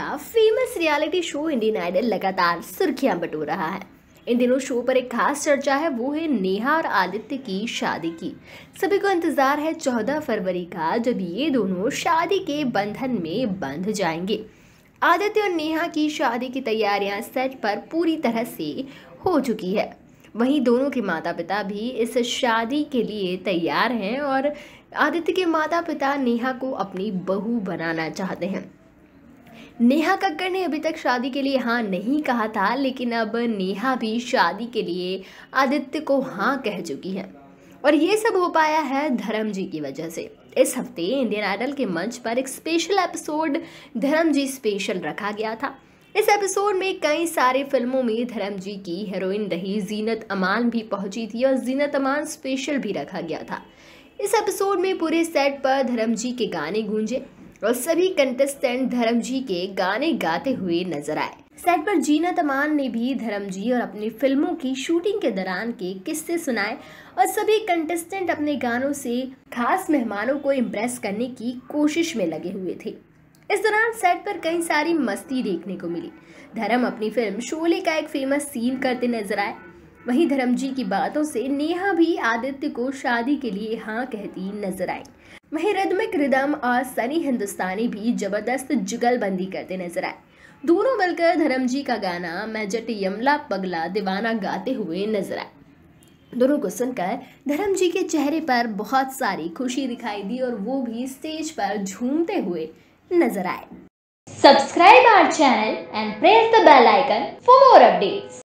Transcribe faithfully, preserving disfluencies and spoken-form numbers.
का famous reality show Indian Idol लगातार सुर्खियां बटोर रहा है। इन दिनों शो पर एक खास चर्चा है, वो है नेहा और आदित्य की शादी की। सभी को इंतजार है चौदह फरवरी का, जब ये दोनों शादी के बंधन में बंध जाएंगे। आदित्य और नेहा की शादी की तैयारियां सेट पर पूरी तरह से हो चुकी है। वहीं दोनों के माता पिता भी इस शादी के लिए तैयार हैं और आदित्य के माता पिता नेहा को अपनी बहू बनाना चाहते हैं। नेहा कक्कड़ ने अभी तक शादी के लिए हाँ नहीं कहा था, लेकिन अब नेहा भी शादी के लिए आदित्य को हाँ कह चुकी है और ये सब हो पाया है धर्म जी की वजह से। इस हफ्ते इंडियन आइडल के मंच पर एक स्पेशल एपिसोड धर्म जी स्पेशल रखा गया था। इस एपिसोड में कई सारी फिल्मों में धर्म जी की हीरोइन रही जीनत अमान भी पहुंची थी और जीनत अमान स्पेशल भी रखा गया था। इस एपिसोड में पूरे सेट पर धर्म जी के गाने गूंजे और सभी कंटेस्टेंट धर्म जी के गाने गाते हुए नजर आए। सेट पर जीनत अमान ने भी धर्म जी और अपनी फिल्मों की शूटिंग के दौरान के किस्से सुनाए और सभी कंटेस्टेंट अपने गानों से खास मेहमानों को इम्प्रेस करने की कोशिश में लगे हुए थे। इस दौरान सेट पर कई सारी मस्ती देखने को मिली। धर्म अपनी फिल्म शोले का एक फेमस सीन करते नजर आए। वहीं धर्म जी की बातों से नेहा भी आदित्य को शादी के लिए हाँ कहती नजर आई। वहीं रिदमिक रिदम और सनी हिंदुस्तानी भी जबरदस्त जुगलबंदी करते नजर आए। दोनों मिलकर धर्म जी का गाना मैं जट यमला पगला दीवाना गाते हुए नजर आए। दोनों को सुनकर धर्म जी के चेहरे पर बहुत सारी खुशी दिखाई दी और वो भी स्टेज पर झूमते हुए नजर आए। Subscribe our channel and press the bell icon for more updates.